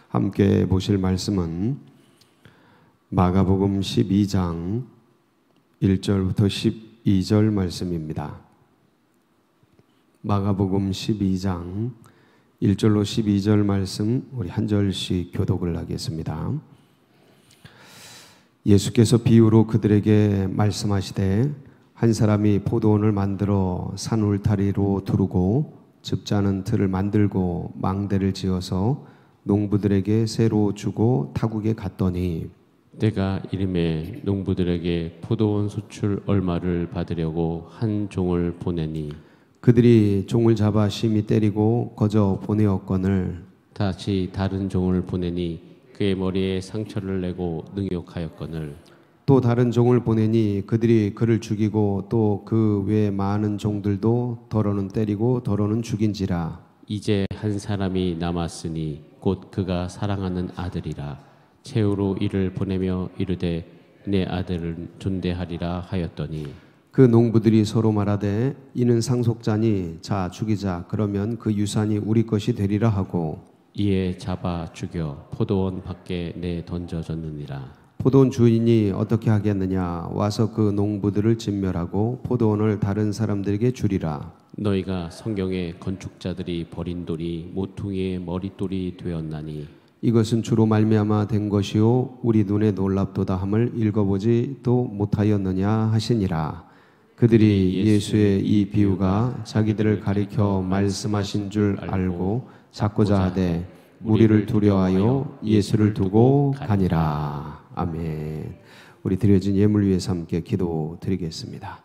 함께 보실 말씀은 마가복음 12장 1절부터 12절 말씀입니다. 마가복음 12장 1절로 12절 말씀 우리 한 절씩 교독을 하겠습니다. 예수께서 비유로 그들에게 말씀하시되 한 사람이 포도원을 만들어 산 울타리로 두르고 즙자는 틀을 만들고 망대를 지어서 농부들에게 새로 주고 타국에 갔더니 때가 이름에 농부들에게 포도원 수출 얼마를 받으려고 한 종을 보내니 그들이 종을 잡아 심히 때리고 거저 보내었거늘 다시 다른 종을 보내니 그의 머리에 상처를 내고 능욕하였거늘 또 다른 종을 보내니 그들이 그를 죽이고 또 그 외 많은 종들도 더러는 때리고 더러는 죽인지라. 이제 한 사람이 남았으니 곧 그가 사랑하는 아들이라. 최후로 이를 보내며 이르되 내 아들은 존대하리라 하였더니 그 농부들이 서로 말하되 이는 상속자니 자 죽이자. 그러면 그 유산이 우리 것이 되리라 하고 이에 잡아 죽여 포도원 밖에 내 던져졌느니라. 포도원 주인이 어떻게 하겠느냐. 와서 그 농부들을 진멸하고 포도원을 다른 사람들에게 주리라. 너희가 성경에 건축자들이 버린 돌이 모퉁이의 머릿돌이 되었나니 이것은 주로 말미암아 된 것이요 우리 눈에 놀랍도다 함을 읽어보지도 못하였느냐 하시니라. 그들이 예수의 이 비유가 자기들을 가리켜 말씀하신 줄 알고 찾고자 하되 무리를 두려워하여 예수를 두고 가니라. 아멘. 우리 드려진 예물 위해서 함께 기도드리겠습니다.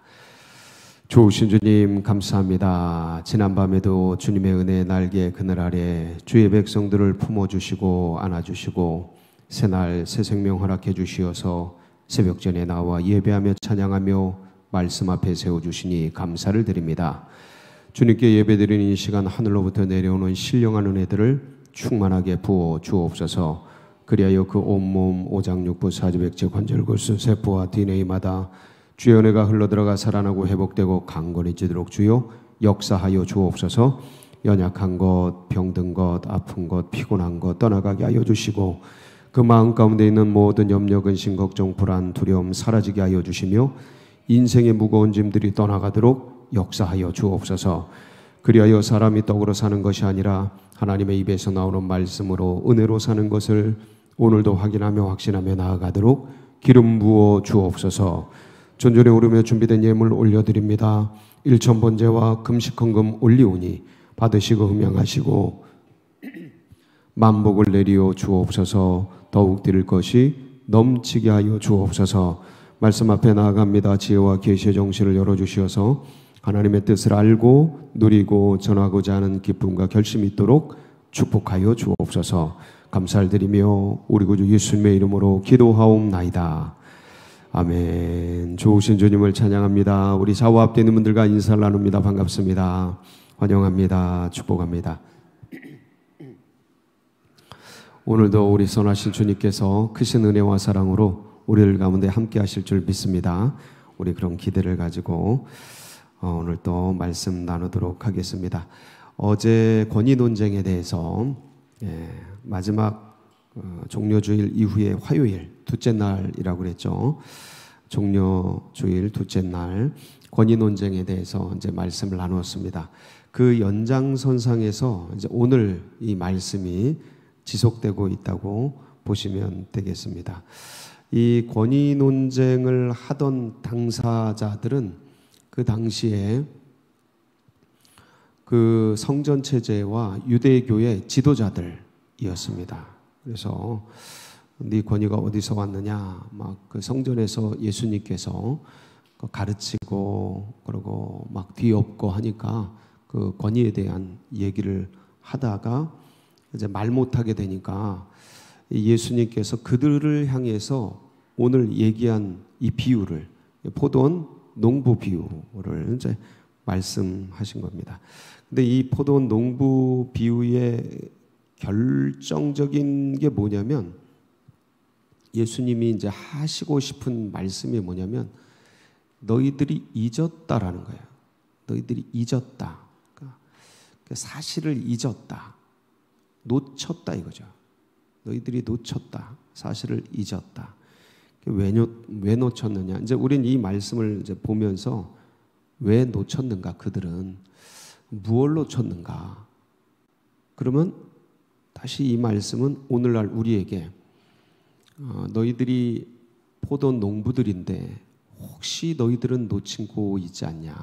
좋으신 주님 감사합니다. 지난밤에도 주님의 은혜 날개 그늘 아래 주의 백성들을 품어주시고 안아주시고 새날 새 생명 허락해 주시어서 새벽전에 나와 예배하며 찬양하며 말씀 앞에 세워주시니 감사를 드립니다. 주님께 예배드리는 이 시간 하늘로부터 내려오는 신령한 은혜들을 충만하게 부어 주옵소서. 그리하여 그 온몸 오장육부 사지백제 관절골수 세포와 DNA마다 주의 은혜가 흘러들어가 살아나고 회복되고 강건해지도록 주여 역사하여 주옵소서. 연약한 것, 병든 것, 아픈 것, 피곤한 것 떠나가게 하여 주시고 그 마음 가운데 있는 모든 염려, 근심, 걱정, 불안, 두려움 사라지게 하여 주시며 인생의 무거운 짐들이 떠나가도록 역사하여 주옵소서. 그리하여 사람이 떡으로 사는 것이 아니라 하나님의 입에서 나오는 말씀으로 은혜로 사는 것을 오늘도 확인하며 확신하며 나아가도록 기름 부어 주옵소서. 존전에 오르며 준비된 예물 올려드립니다. 일천번제와 금식헌금 올리오니 받으시고 흠양하시고 만복을 내리어 주옵소서. 더욱 드릴 것이 넘치게 하여 주옵소서. 말씀 앞에 나아갑니다. 지혜와 계시의 정신을 열어주시어서 하나님의 뜻을 알고 누리고 전하고자 하는 기쁨과 결심이 있도록 축복하여 주옵소서. 감사를 드리며 우리 구주 예수님의 이름으로 기도하옵나이다. 아멘. 좋으신 주님을 찬양합니다. 우리 좌우 앞에 있는 분들과 인사를 나눕니다. 반갑습니다. 환영합니다. 축복합니다. 오늘도 우리 선하신 주님께서 크신 은혜와 사랑으로 우리들 가운데 함께 하실 줄 믿습니다. 우리 그런 기대를 가지고 오늘 또 말씀 나누도록 하겠습니다. 어제 권위 논쟁에 대해서 마지막 종료주일 이후에 화요일 둘째 날이라고 그랬죠. 종료주일 둘째 날 권위 논쟁에 대해서 이제 말씀을 나누었습니다. 그 연장선상에서 이제 오늘 이 말씀이 지속되고 있다고 보시면 되겠습니다. 이 권위 논쟁을 하던 당사자들은 그 당시에 그 성전 체제와 유대교의 지도자들이었습니다. 그래서 네 권위가 어디서 왔느냐, 막 그 성전에서 예수님께서 가르치고 그러고 막 뒤엎고 하니까 그 권위에 대한 얘기를 하다가 이제 말 못하게 되니까 예수님께서 그들을 향해서 오늘 얘기한 이 비유를 포도원 농부 비유를 이제 말씀하신 겁니다. 근데 이 포도원 농부 비유의 결정적인 게 뭐냐면 예수님이 이제 하시고 싶은 말씀이 뭐냐면 너희들이 잊었다라는 거예요. 너희들이 잊었다. 그러니까 사실을 잊었다. 놓쳤다 이거죠. 너희들이 놓쳤다. 사실을 잊었다. 왜 놓쳤느냐? 이제 우리는 이 말씀을 이제 보면서 왜 놓쳤는가? 그들은 무엇을 놓쳤는가? 그러면 다시 이 말씀은 오늘날 우리에게 너희들이 포도 농부들인데 혹시 너희들은 놓치고 있지 않냐?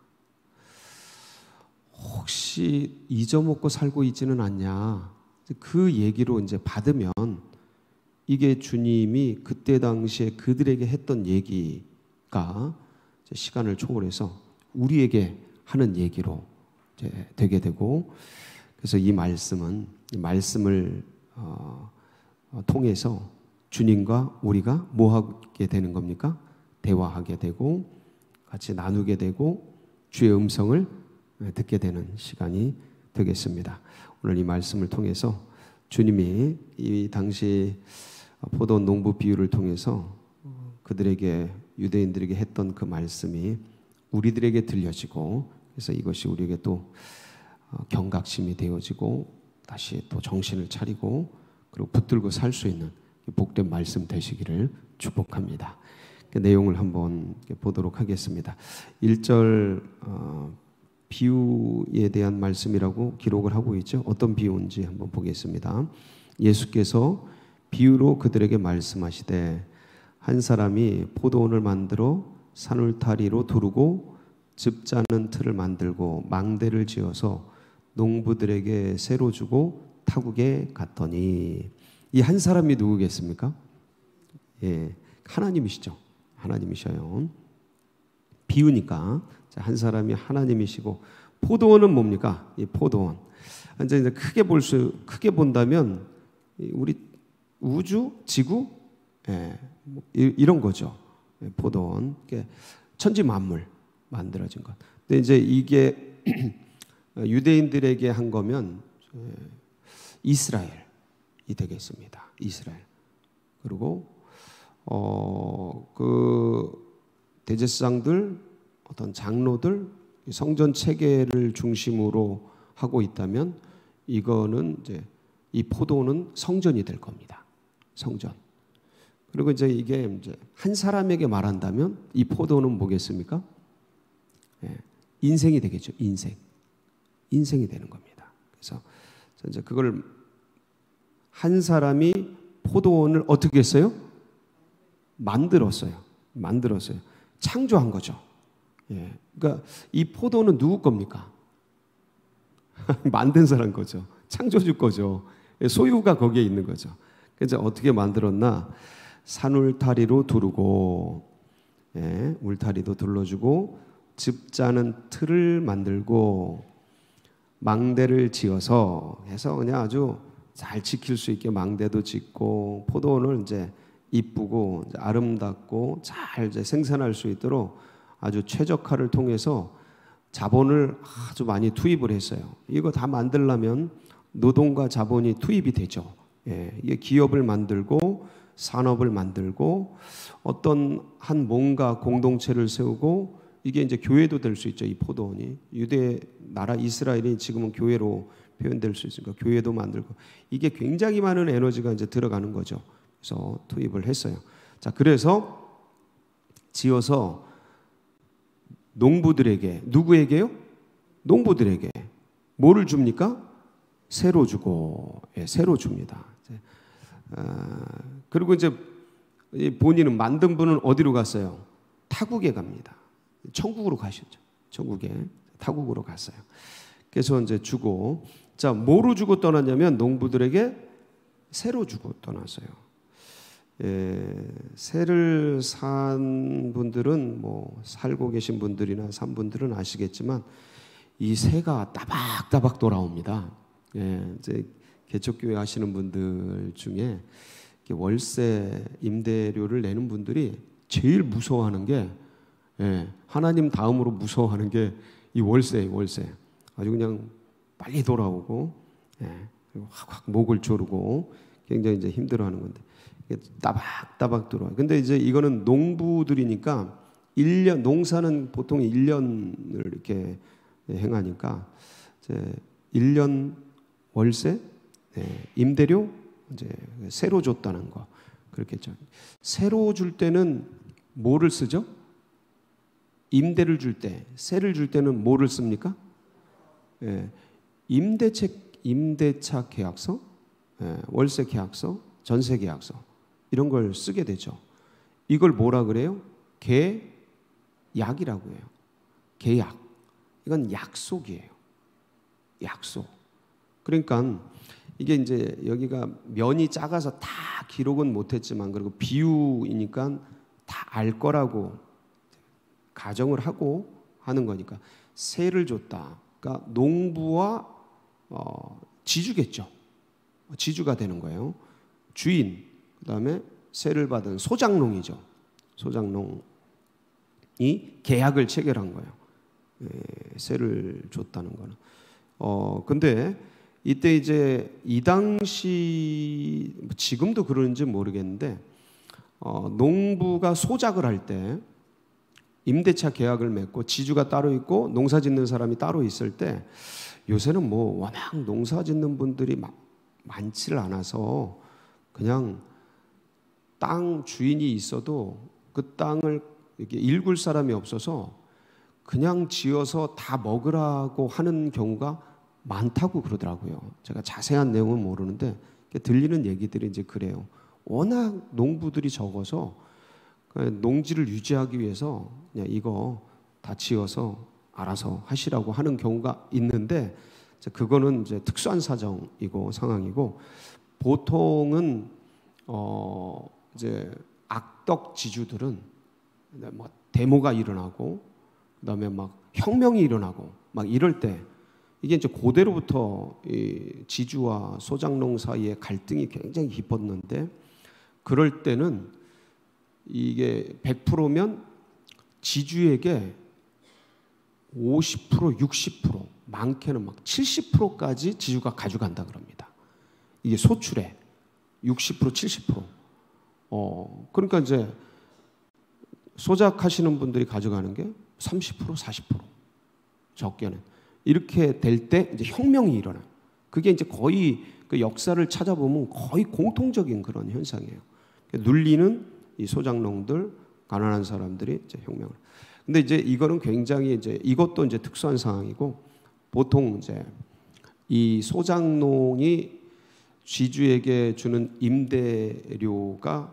혹시 잊어먹고 살고 있지는 않냐? 그 얘기로 이제 받으면 이게 주님이 그때 당시에 그들에게 했던 얘기가 시간을 초월해서 우리에게 하는 얘기로 이제 되게 되고, 그래서 이 말씀을 통해서 주님과 우리가 뭐 하게 되는 겁니까? 대화하게 되고 같이 나누게 되고 주의 음성을 듣게 되는 시간이 되겠습니다. 오늘 이 말씀을 통해서 주님이 이 당시 포도 농부 비유를 통해서 그들에게 유대인들에게 했던 그 말씀이 우리들에게 들려지고, 그래서 이것이 우리에게 또 경각심이 되어지고 다시 또 정신을 차리고 그리고 붙들고 살 수 있는 복된 말씀 되시기를 축복합니다. 그 내용을 한번 보도록 하겠습니다. 1절 비유에 대한 말씀이라고 기록을 하고 있죠. 어떤 비유인지 한번 보겠습니다. 예수께서 비유로 그들에게 말씀하시되 한 사람이 포도원을 만들어 산울타리로 두르고 즙 짜는 틀을 만들고 망대를 지어서 농부들에게 새로 주고 타국에 갔더니, 이 한 사람이 누구겠습니까? 예, 하나님이시죠. 하나님이셔요. 비유니까 한 사람이 하나님이시고, 포도원은 뭡니까? 이 포도원. 이제 크게 본다면 우리 우주, 지구, 이런 거죠. 포도원, 천지 만물 만들어진 것. 근데 이제 이게 유대인들에게 한 거면 이스라엘이 되겠습니다. 이스라엘. 그리고 그 대제사장들, 어떤 장로들, 성전 체계를 중심으로 하고 있다면 이거는 이제 이 포도는 성전이 될 겁니다. 성전. 그리고 이제 이게 이제 한 사람에게 말한다면 이 포도는 뭐겠습니까? 인생이 되겠죠. 인생이 되는 겁니다. 그래서 이제 그걸 한 사람이 포도원을 어떻게 했어요? 만들었어요. 창조한 거죠. 그러니까 이 포도는 누구 겁니까? 만든 사람 거죠. 창조주 거죠. 소유가 거기에 있는 거죠. 그래서 어떻게 만들었나? 산울타리로 두르고, 울타리도 둘러주고, 즙 짜는 틀을 만들고, 망대를 지어서 해서 그냥 아주 잘 지킬 수 있게 망대도 짓고, 포도원을 이제 이쁘고 이제 아름답고 잘 이제 생산할 수 있도록 아주 최적화를 통해서 자본을 아주 많이 투입을 했어요. 이거 다 만들려면 노동과 자본이 투입이 되죠. 이게 기업을 만들고 산업을 만들고 어떤 한 뭔가 공동체를 세우고, 이게 이제 교회도 될 수 있죠. 이 포도원이 유대 나라 이스라엘이 지금은 교회로 표현될 수 있으니까 교회도 만들고, 이게 굉장히 많은 에너지가 이제 들어가는 거죠. 그래서 투입을 했어요. 자, 그래서 지어서 농부들에게, 누구에게요? 농부들에게 뭐를 줍니까? 새로 주고, 새로 줍니다. 그리고 이제 본인은 만든 분은 어디로 갔어요? 타국에 갑니다. 천국으로 가셨죠. 천국에 타국으로 갔어요. 그래서 이제 주고, 자, 뭐로 주고 떠났냐면 농부들에게 새로 주고 떠났어요. 새를 산 분들은 뭐 살고 계신 분들이나 산 분들은 아시겠지만 이 새가 따박따박 돌아옵니다. 이제 개척교회 하시는 분들 중에 월세 임대료를 내는 분들이 제일 무서워하는 게, 하나님 다음으로 무서워하는 게 이 월세. 아주 그냥 빨리 돌아오고, 그리고 확 목을 조르고 굉장히 이제 힘들어하는 건데, 따박따박 들어와요. 근데 이제 이거는 농부들이니까 1년, 농사는 보통 1년을 이렇게 행하니까 이제 1년 월세, 임대료 이제 새로 줬다는 거. 그렇겠죠. 새로 줄 때는 뭐를 쓰죠? 임대를 줄 때, 세를 줄 때는 뭐를 씁니까? 예, 임대차 계약서, 예, 월세 계약서, 전세 계약서 이런 걸 쓰게 되죠. 이걸 뭐라 그래요? 계약이라고 해요. 계약. 이건 약속이에요. 약속. 그러니까 이게 이제 여기가 면이 작아서 다 기록은 못했지만 그리고 비유이니까 다 알 거라고 가정을 하고 하는 거니까 세를 줬다. 그러니까 농부와 지주겠죠. 지주가 되는 거예요. 주인, 그다음에 세를 받은 소장농이죠. 소장농이 계약을 체결한 거예요. 세를 줬다는 거는. 근데 이때 이제 이 당시 지금도 그런지 모르겠는데 농부가 소작을 할 때 임대차 계약을 맺고 지주가 따로 있고 농사 짓는 사람이 따로 있을 때 요새는 뭐 워낙 농사 짓는 분들이 많지를 않아서 그냥 땅 주인이 있어도 그 땅을 이렇게 일굴 사람이 없어서 그냥 지어서 다 먹으라고 하는 경우가 많다고 그러더라고요. 제가 자세한 내용은 모르는데 들리는 얘기들이 이제 그래요. 워낙 농부들이 적어서 농지를 유지하기 위해서 그냥 이거 다 지어서 알아서 하시라고 하는 경우가 있는데 그거는 이제 특수한 사정이고 상황이고 보통은 이제 악덕 지주들은 뭐 데모가 일어나고 그다음에 막 혁명이 일어나고 막 이럴 때 이게 이제 고대로부터 이 지주와 소작농 사이의 갈등이 굉장히 깊었는데 그럴 때는 이게 100%면 지주에게 50%, 60%, 많게는 막 70%까지 지주가 가져간다 그럽니다. 이게 소출에 60%, 70%. 그러니까 이제 소작하시는 분들이 가져가는 게 30%, 40% 적게는 이렇게 될 때 이제 혁명이 일어나. 그게 이제 거의 그 역사를 찾아보면 거의 공통적인 그런 현상이에요. 눌리는 이 소작농들, 가난한 사람들이 이제 혁명을. 근데 이제 이거는 굉장히 이제 이것도 이제 특수한 상황이고 보통 이제 이 소작농이 지주에게 주는 임대료가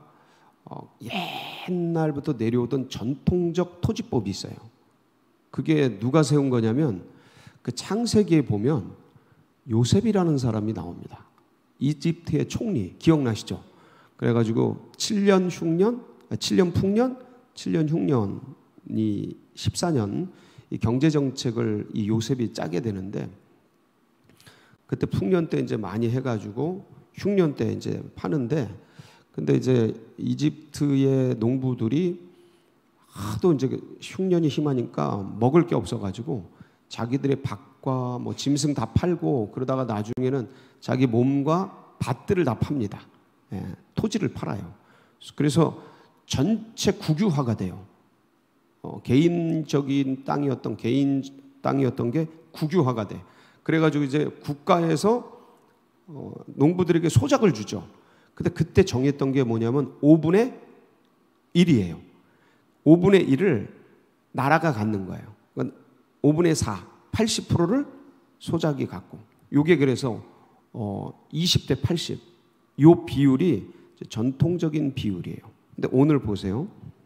옛날부터 내려오던 전통적 토지법이 있어요. 그게 누가 세운 거냐면 그 창세기에 보면 요셉이라는 사람이 나옵니다. 이집트의 총리 기억나시죠? 그래가지고 7년 흉년이 14년 이 경제 정책을 이 요셉이 짜게 되는데 그때 풍년 때 이제 많이 해가지고 흉년 때 이제 파는데 근데 이제 이집트의 농부들이 하도 이제 흉년이 심하니까 먹을 게 없어가지고 자기들의 밭과 뭐 짐승 다 팔고 그러다가 나중에는 자기 몸과 밭들을 다 팝니다. 예, 토지를 팔아요. 그래서 전체 국유화가 돼요. 개인 땅이었던 게 국유화가 돼. 그래가지고 이제 국가에서 농부들에게 소작을 주죠. 근데 그때 정했던 게 뭐냐면 5분의 1이에요. 5분의 1을 나라가 갖는 거예요. 그러니까 5분의 4, 80%를 소작이 갖고. 이게 그래서 20대 80. 이 비율이 전통적인 비율이에요. 근데 오늘 보세요.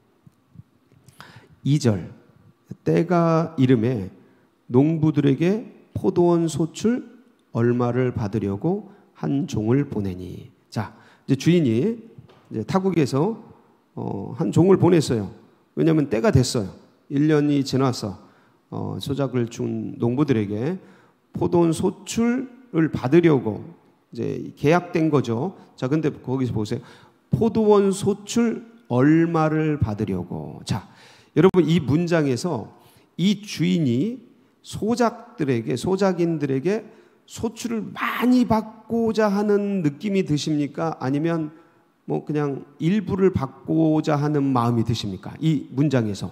2절. 때가 이름에 농부들에게 포도원 소출 얼마를 받으려고 한 종을 보내니. 자, 이제 주인이 이제 타국에서 한 종을 보냈어요. 왜냐하면 때가 됐어요. 1년이 지나서 소작을 준 농부들에게 포도원 소출을 받으려고 이제 계약된 거죠. 자, 근데 거기서 보세요. 포도원 소출 얼마를 받으려고. 자, 여러분 이 문장에서 이 주인이 소작인들에게 소출을 많이 받고자 하는 느낌이 드십니까? 아니면 뭐 그냥 일부를 받고자 하는 마음이 드십니까? 이 문장에서.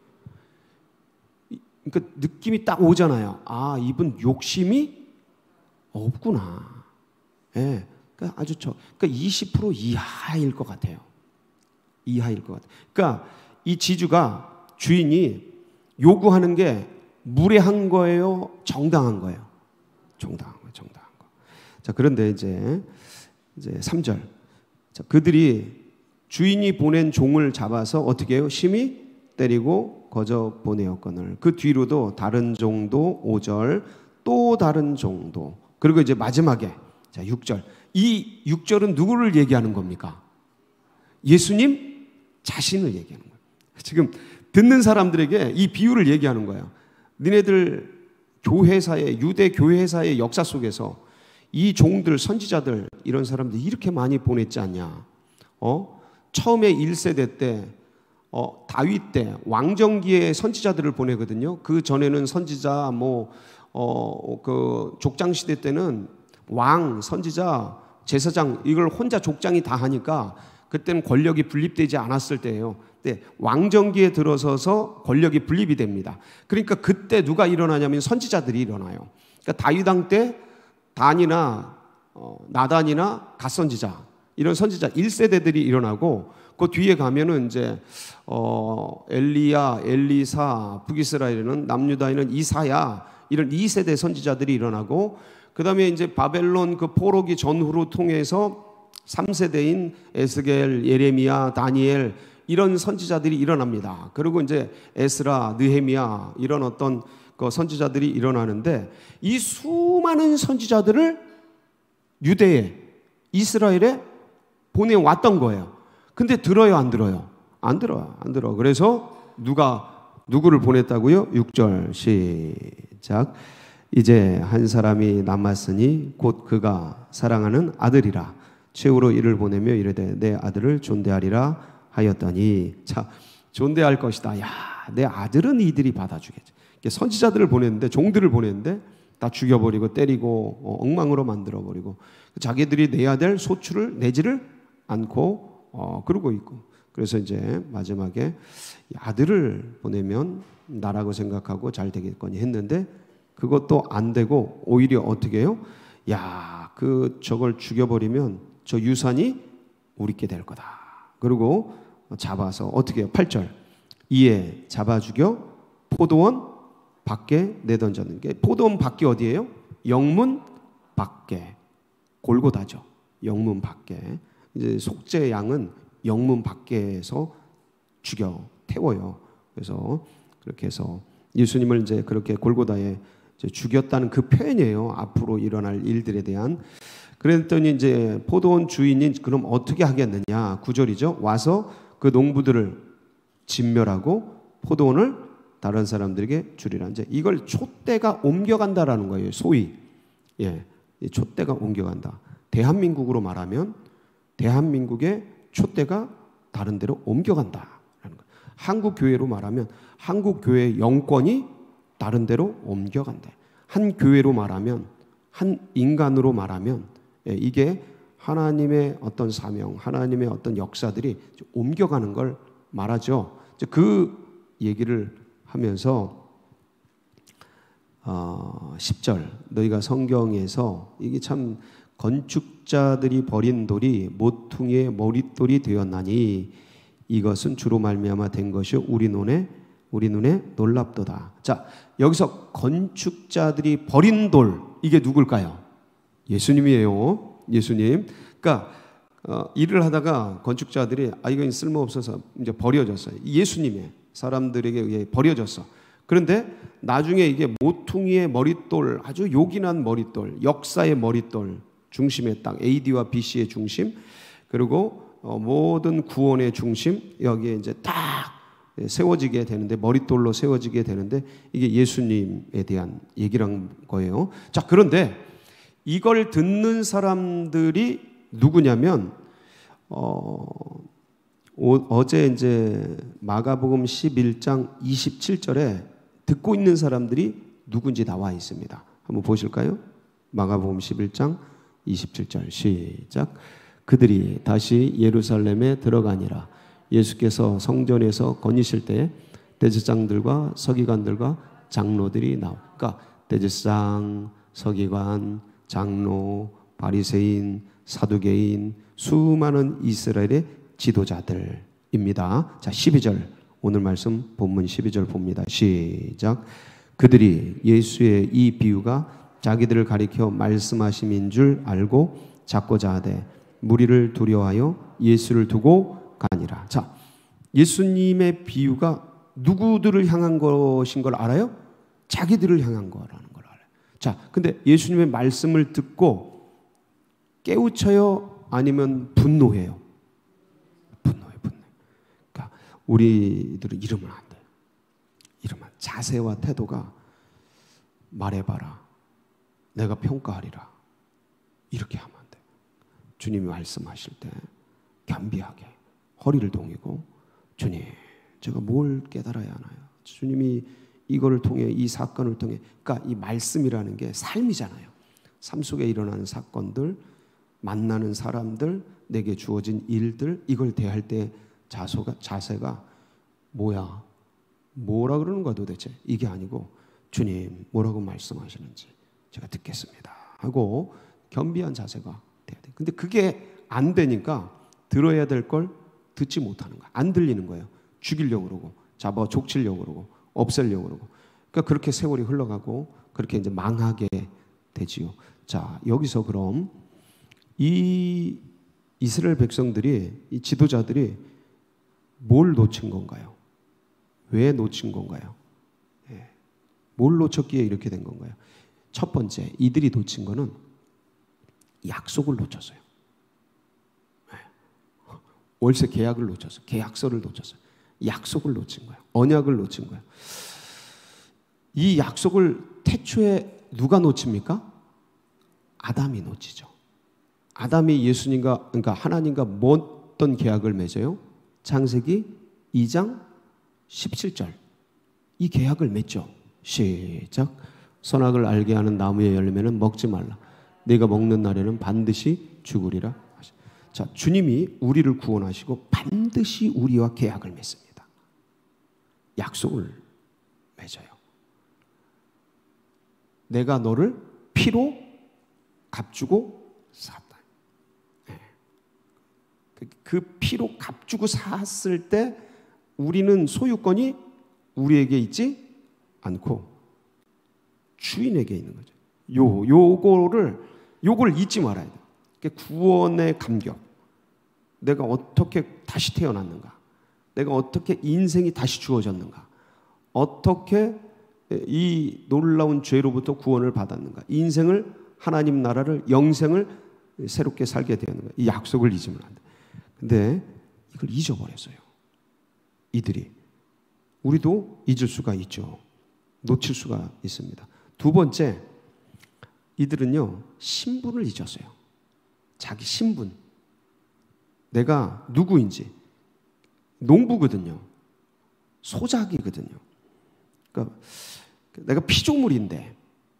그러니까 느낌이 딱 오잖아요. 아, 이분 욕심이 없구나. 예. 그러니까 아주 그러니까 20% 이하일 것 같아요. 이하일 것 같아요. 그러니까 이 지주가 주인이 요구하는 게 무례한 거예요? 정당한 거예요? 정당한 거예요. 정당한 거. 자, 그런데 이제 3절. 자, 그들이 주인이 보낸 종을 잡아서 어떻게 해요? 심히 때리고 거저 보내었거늘. 그 뒤로도 다른 종도 5절, 또 다른 종도. 그리고 이제 마지막에 자, 6절. 이 6절은 누구를 얘기하는 겁니까? 예수님 자신을 얘기하는 거예요. 지금 듣는 사람들에게 이 비유를 얘기하는 거예요. 니네들 교회사의 유대 교회사의 역사 속에서 이 종들 선지자들 이런 사람들 이렇게 많이 보냈지 않냐? 처음에 1세대 때 다윗 때 왕정기에 선지자들을 보내거든요. 그 전에는 선지자 그 족장 시대 때는 왕, 선지자, 제사장 이걸 혼자 족장이 다 하니까 그때는 권력이 분립되지 않았을 때예요. 네, 왕정기에 들어서서 권력이 분립이 됩니다. 그러니까 그때 누가 일어나냐면 선지자들이 일어나요. 그러니까 다윗 왕 때 단이나 나단이나 갓선지자 이런 선지자 1세대들이 일어나고 그 뒤에 가면은 이제 엘리야, 엘리사, 북이스라엘에는 남유다에는 이사야 이런 2세대 선지자들이 일어나고 그다음에 이제 바벨론 그 포로기 전후로 통해서 3세대인 에스겔, 예레미야, 다니엘 이런 선지자들이 일어납니다. 그리고 이제 에스라, 느헤미야 이런 어떤 그 선지자들이 일어나는데 이 수많은 선지자들을 유대에 이스라엘에 보내왔던 거예요. 근데 들어요, 안 들어요? 안 들어요, 안 들어. 그래서 누구를 보냈다고요? 6절 시작. 이제 한 사람이 남았으니 곧 그가 사랑하는 아들이라. 최후로 이를 보내며 이르되 내 아들을 존대하리라 하였더니 자, 존대할 것이다. 야, 내 아들은 이들이 받아주겠지. 선지자들을 보냈는데 종들을 보냈는데 다 죽여버리고 때리고 엉망으로 만들어버리고 자기들이 내야 될 소출을 내지를 않고 그러고 있고 그래서 이제 마지막에 아들을 보내면 나라고 생각하고 잘 되겠거니 했는데 그것도 안 되고 오히려 어떻게 해요? 야, 저걸 죽여버리면 저 유산이 우리께 될 거다. 그리고 잡아서 어떻게 해요? 8절. 이에 잡아 죽여 포도원 밖에 내던졌는 게 포도원 밖이 어디예요? 영문 밖에. 골고다죠. 영문 밖에. 이제 속죄 양은 영문 밖에서 죽여 태워요. 그래서 그렇게 해서 예수님을 이제 그렇게 골고다에 이제 죽였다는 그 표현이에요. 앞으로 일어날 일들에 대한. 그랬더니 이제 포도원 주인이 그럼 어떻게 하겠느냐? 9절이죠. 와서 그 농부들을 진멸하고 포도원을 다른 사람들에게 주리라. 이제 이걸 촛대가 옮겨간다라는 거예요. 소위. 예. 촛대가 옮겨간다. 대한민국으로 말하면 대한민국의 촛대가 다른 데로 옮겨간다라는 거예요. 한국 교회로 말하면 한국 교회의 영권이 다른 데로 옮겨간다. 한 교회로 말하면 한 인간으로 말하면 이게 하나님의 어떤 사명, 하나님의 어떤 역사들이 옮겨가는 걸 말하죠. 그 얘기를 하면서 10절 너희가 성경에서 이게 참 건축자들이 버린 돌이 모퉁이의 머릿돌이 되었나니 이것은 주로 말미암아 된 것이 우리 눈에 놀랍도다. 자, 여기서 건축자들이 버린 돌 이게 누굴까요? 예수님이에요. 예수님. 그러니까 일을 하다가 건축자들이 이건 쓸모없어서 이제 버려졌어요. 예수님의 사람들에게 의해 버려졌어. 그런데 나중에 이게 모퉁이의 머릿돌, 아주 요긴한 머릿돌, 역사의 머릿돌, 중심의 땅, AD와 BC의 중심, 그리고 모든 구원의 중심, 여기에 이제 딱 세워지게 되는데, 머릿돌로 세워지게 되는데, 이게 예수님에 대한 얘기란 거예요. 자, 그런데 이걸 듣는 사람들이 누구냐면, 어제 이제 마가복음 11장 27절에 듣고 있는 사람들이 누군지 나와 있습니다. 한번 보실까요? 마가복음 11장 27절 시작. 그들이 다시 예루살렘에 들어가니라. 예수께서 성전에서 거니실 때 대제사장들과 서기관들과 장로들이 나오니까 대제사장, 서기관, 장로, 바리새인, 사두개인, 수많은 이스라엘의 지도자들입니다. 자, 12절, 오늘 말씀 본문 12절 봅니다. 시작. 그들이 예수의 이 비유가 자기들을 가리켜 말씀하심인 줄 알고 잡고자 하되 무리를 두려워하여 예수를 두고 가니라. 자, 예수님의 비유가 누구들을 향한 것인 걸 알아요? 자기들을 향한 거라는 걸 알아요. 자, 근데 예수님의 말씀을 듣고 깨우쳐요? 아니면 분노해요? 분노해. 그러니까 우리들은 이러면 안 돼요. 이러면 자세와 태도가 말해봐라, 내가 평가하리라, 이렇게 하면 안 돼요. 주님이 말씀하실 때 겸비하게 허리를 동이고, 주님, 제가 뭘 깨달아야 하나요? 주님이 이거를 통해, 이 사건을 통해, 그러니까 이 말씀이라는 게 삶이잖아요. 삶 속에 일어나는 사건들, 만나는 사람들, 내게 주어진 일들, 이걸 대할 때 자세가 뭐야? 뭐라 그러는 거야 도대체? 이게 아니고, 주님 뭐라고 말씀하시는지 제가 듣겠습니다 하고 겸비한 자세가 돼야 돼. 근데 그게 안 되니까 들어야 될 걸 듣지 못하는 거야. 안 들리는 거예요. 죽이려고 그러고, 잡아 족치려고 그러고, 없애려고 그러고. 그러니까 그렇게 세월이 흘러가고 그렇게 이제 망하게 되지요. 자, 여기서 그럼 이 이스라엘 백성들이, 이 지도자들이 뭘 놓친 건가요? 왜 놓친 건가요? 뭘 놓쳤기에 이렇게 된 건가요? 첫 번째, 이들이 놓친 거는 약속을 놓쳤어요. 월세 계약을 놓쳤어요. 계약서를 놓쳤어요. 약속을 놓친 거예요. 언약을 놓친 거예요. 이 약속을 태초에 누가 놓칩니까? 아담이 놓치죠. 아담이 예수님과, 그러니까 하나님과 뭐 어떤 계약을 맺어요? 창세기 2장 17절. 이 계약을 맺죠. 시작. 선악을 알게 하는 나무의 열매는 먹지 말라. 네가 먹는 날에는 반드시 죽으리라. 자, 주님이 우리를 구원하시고 반드시 우리와 계약을 맺습니다. 약속을 맺어요. 내가 너를 피로 값주고 샀다. 그 피로 값주고 샀을 때 우리는 소유권이 우리에게 있지 않고 주인에게 있는 거죠. 요걸 잊지 말아야 돼요. 구원의 감격. 내가 어떻게 다시 태어났는가? 내가 어떻게 인생이 다시 주어졌는가? 어떻게 이 놀라운 죄로부터 구원을 받았는가? 인생을, 하나님 나라를, 영생을 새롭게 살게 되었는가? 이 약속을 잊으면 안 돼. 근데 이걸 잊어버렸어요. 이들이. 우리도 잊을 수가 있죠. 놓칠 수가 있습니다. 두 번째, 이들은요, 신분을 잊었어요. 자기 신분. 내가 누구인지. 농부거든요. 소작이거든요. 그러니까 내가 피조물인데,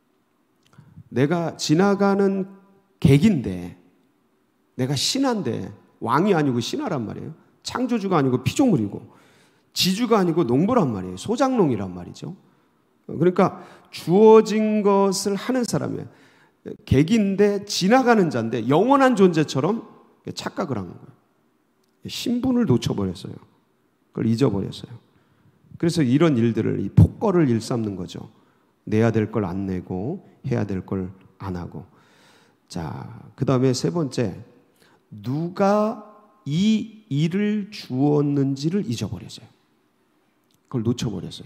내가 지나가는 객인데, 내가 신하인데, 왕이 아니고 신하란 말이에요. 창조주가 아니고 피조물이고, 지주가 아니고 농부란 말이에요. 소작농이란 말이죠. 그러니까 주어진 것을 하는 사람이에요. 객인데 지나가는 자인데 영원한 존재처럼 착각을 하는 거예요. 신분을 놓쳐버렸어요. 그걸 잊어버렸어요. 그래서 이런 일들을, 이 폭거를 일삼는 거죠. 내야 될 걸 안 내고 해야 될 걸 안 하고. 자, 그 다음에 세 번째, 누가 이 일을 주었는지를 잊어버렸어요. 그걸 놓쳐버렸어요.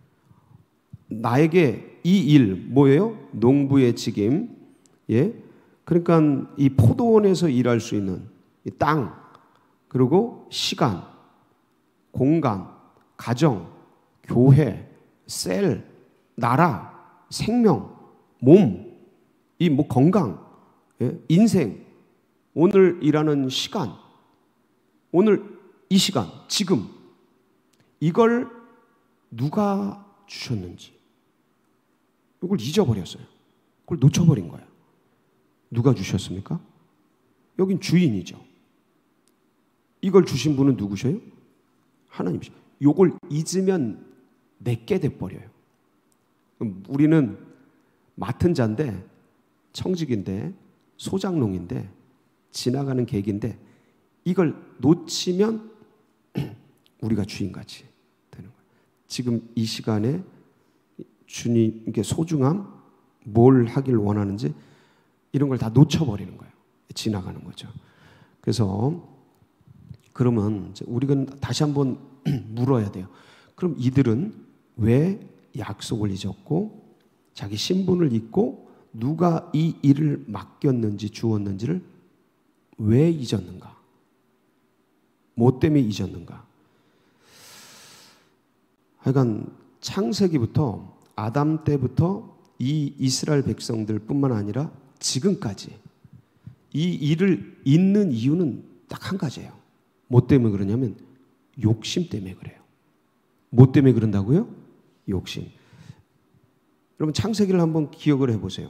나에게 이 일, 뭐예요? 농부의 직임. 예? 그러니까 이 포도원에서 일할 수 있는 이 땅, 그리고 시간, 공간, 가정, 교회, 셀, 나라, 생명, 몸, 이 뭐 건강, 예? 인생, 오늘 일하는 시간, 오늘 이 시간, 지금 이걸 누가 주셨는지 이걸 잊어버렸어요. 그걸 놓쳐버린 거예요. 누가 주셨습니까? 여긴 주인이죠. 이걸 주신 분은 누구셔요? 하나님이죠. 이걸 잊으면 내게 돼버려요. 우리는 맡은 자인데, 청직인데, 소작농인데 지나가는 계기인데 이걸 놓치면 우리가 주인같이 되는 거예요. 지금 이 시간에 주님께 소중함, 뭘 하길 원하는지 이런 걸 다 놓쳐버리는 거예요. 지나가는 거죠. 그래서 그러면 우리가 다시 한번 물어야 돼요. 그럼 이들은 왜 약속을 잊었고 자기 신분을 잊고 누가 이 일을 맡겼는지 주었는지를 왜 잊었는가? 뭐 때문에 잊었는가? 하여간 창세기부터 아담 때부터 이 이스라엘 백성들뿐만 아니라 지금까지 이 일을 잊는 이유는 딱 한 가지예요. 뭐 때문에 그러냐면 욕심 때문에 그래요. 뭐 때문에 그런다고요? 욕심. 여러분 창세기를 한번 기억을 해보세요.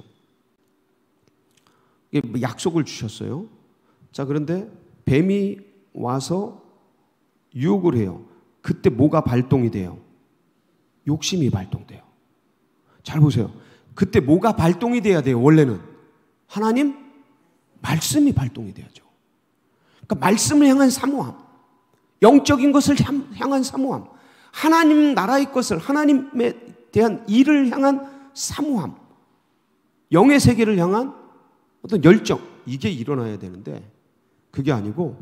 약속을 주셨어요. 자, 그런데 뱀이 와서 유혹을 해요. 그때 뭐가 발동이 돼요? 욕심이 발동돼요. 잘 보세요. 그때 뭐가 발동이 돼야 돼요? 원래는 하나님 말씀이 발동이 돼야죠. 그러니까 말씀을 향한 사모함, 영적인 것을 향한 사모함, 하나님 나라의 것을, 하나님에 대한 일을 향한 사모함, 영의 세계를 향한 어떤 열정, 이게 일어나야 되는데 그게 아니고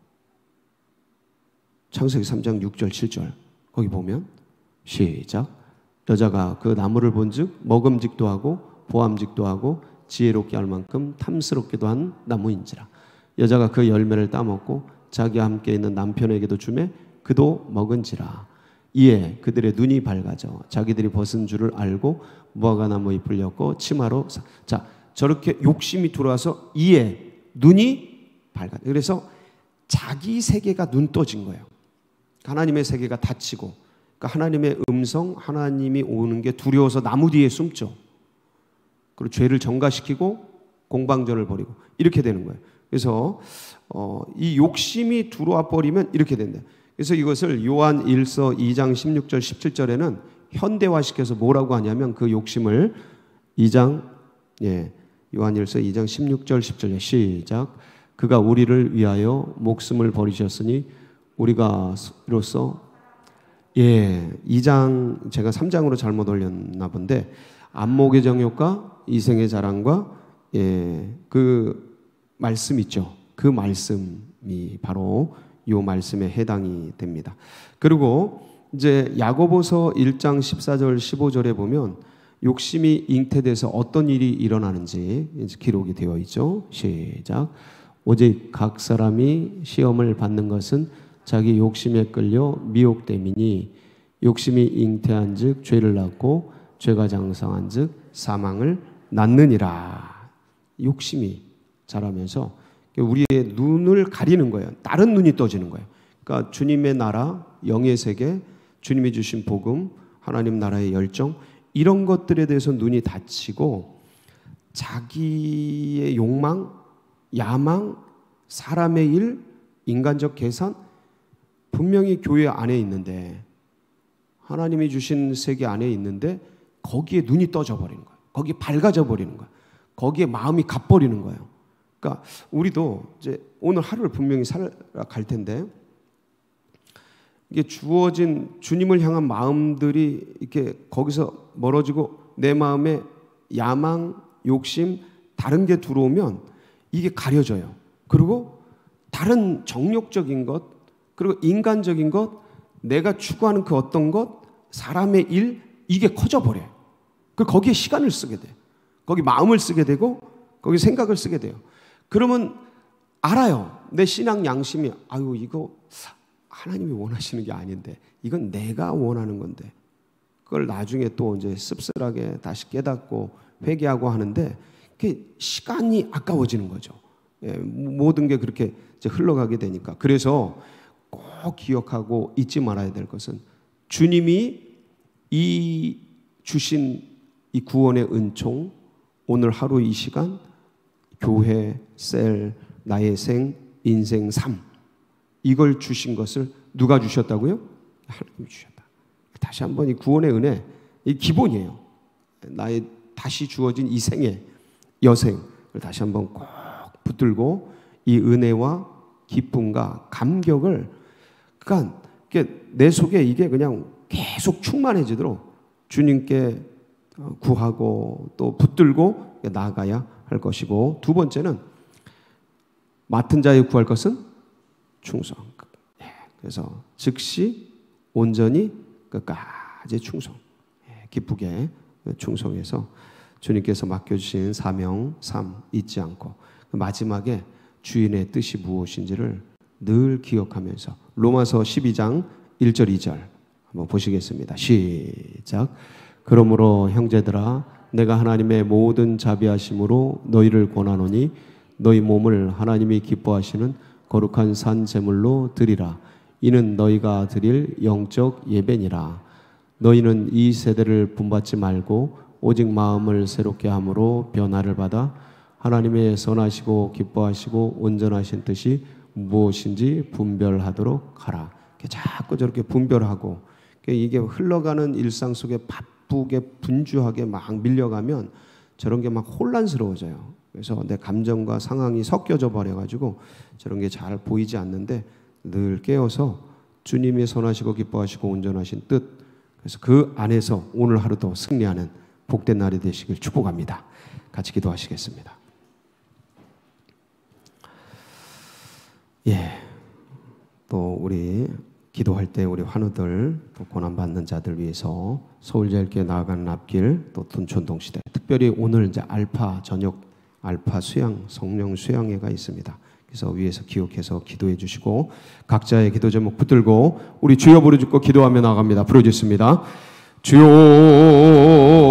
창세기 3장 6절 7절 거기 보면 시작. 여자가 그 나무를 본즉 먹음직도 하고 보암직도 하고 지혜롭게 할 만큼 탐스럽기도 한 나무인지라. 여자가 그 열매를 따먹고 자기와 함께 있는 남편에게도 주매 그도 먹은지라. 이에 그들의 눈이 밝아져 자기들이 벗은 줄을 알고 무화과 나무 잎을 엮고 치마로 자, 저렇게 욕심이 들어와서 이에 눈이 밝아. 그래서 자기 세계가 눈 떠진 거예요. 하나님의 세계가 닫히고, 그러니까 하나님의 음성, 하나님이 오는 게 두려워서 나무 뒤에 숨죠. 그리고 죄를 정가시키고 공방전을 벌이고 이렇게 되는 거예요. 그래서 이 욕심이 들어와 버리면 이렇게 된다. 그래서 이것을 요한 1서 2장 16절 17절에는 현대화시켜서 뭐라고 하냐면 그 욕심을 2장 요한 1서 2장 16절 17절 시작. 그가 우리를 위하여 목숨을 버리셨으니 우리가 이로써 2장 제가 3장으로 잘못 올렸나 본데 안목의 정욕과 이생의 자랑과 그 말씀 있죠. 그 말씀이 바로 이 말씀에 해당이 됩니다. 그리고 이제 야고보서 1장 14절 15절에 보면 욕심이 잉태돼서 어떤 일이 일어나는지 이제 기록이 되어 있죠. 시작. 오직 각 사람이 시험을 받는 것은 자기 욕심에 끌려 미혹됨이니 욕심이 잉태한 즉 죄를 낳고 죄가 장성한 즉 사망을 낳느니라. 욕심이 자라면서 우리의 눈을 가리는 거예요. 다른 눈이 떠지는 거예요. 그러니까 주님의 나라, 영의 세계, 주님이 주신 복음, 하나님 나라의 열정, 이런 것들에 대해서 눈이 닫히고 자기의 욕망, 야망, 사람의 일, 인간적 계산, 분명히 교회 안에 있는데, 하나님이 주신 세계 안에 있는데 거기에 눈이 떠져 버리는 거예요. 거기에 밝아져 버리는 거예요. 거기에 마음이 가버리는 거예요. 그러니까 우리도 이제 오늘 하루를 분명히 살아갈 텐데 이게 주어진 주님을 향한 마음들이 이렇게 거기서 멀어지고 내 마음에 야망, 욕심, 다른 게 들어오면 이게 가려져요. 그리고 다른 정욕적인 것, 그리고 인간적인 것, 내가 추구하는 그 어떤 것, 사람의 일, 이게 커져버려요. 거기에 시간을 쓰게 돼요. 거기 마음을 쓰게 되고 거기 생각을 쓰게 돼요. 그러면 알아요. 내 신앙 양심이 아유 이거 하나님이 원하시는 게 아닌데 이건 내가 원하는 건데 그걸 나중에 또 이제 씁쓸하게 다시 깨닫고 회개하고 하는데 그게 시간이 아까워지는 거죠. 모든 게 그렇게 이제 흘러가게 되니까. 그래서 꼭 기억하고 잊지 말아야 될 것은 주님이 이 주신 이 구원의 은총, 오늘 하루 이 시간 교회, 셀, 나의 생, 인생, 삶, 이걸 주신 것을 누가 주셨다고요? 하나님이 주셨다. 다시 한번 이 구원의 은혜, 이 기본이에요. 나의 다시 주어진 이 생의 여생을 다시 한번 꼭 붙들고 이 은혜와 기쁨과 감격을, 그러니까 내 속에 이게 그냥 계속 충만해지도록 주님께 구하고 또 붙들고 나아가야 할 것이고, 두 번째는 맡은 자에 구할 것은 충성. 그래서 즉시 온전히 끝까지 충성, 기쁘게 충성해서 주님께서 맡겨주신 사명, 삶 잊지 않고 마지막에 주인의 뜻이 무엇인지를 늘 기억하면서, 로마서 12장 1절 2절 한번 보시겠습니다. 시작. 그러므로 형제들아, 내가 하나님의 모든 자비하심으로 너희를 권하노니 너희 몸을 하나님이 기뻐하시는 거룩한 산 제물로 드리라. 이는 너희가 드릴 영적 예배니라. 너희는 이 세대를 분받지 말고 오직 마음을 새롭게 함으로 변화를 받아 하나님의 선하시고 기뻐하시고 온전하신 뜻이 무엇인지 분별하도록 하라. 자꾸 저렇게 분별하고, 이게 흘러가는 일상 속에 바쁘게 분주하게 막 밀려가면 저런 게 막 혼란스러워져요. 그래서 내 감정과 상황이 섞여져 버려가지고 저런 게 잘 보이지 않는데, 늘 깨어서 주님이 선하시고 기뻐하시고 온전하신 뜻, 그래서 그 안에서 오늘 하루도 승리하는 복된 날이 되시길 축복합니다. 같이 기도하시겠습니다. 또 우리 기도할 때 우리 환우들, 또 고난받는 자들 위해서 서울제일교회 나아가는 앞길, 또 둔촌동시대, 특별히 오늘 이제 알파 저녁 알파 수양, 성령 수양회가 있습니다. 그래서 위에서 기억해서 기도해 주시고, 각자의 기도 제목 붙들고 우리 주여 부르짖고 기도하며 나갑니다. 부르짖습니다. 주여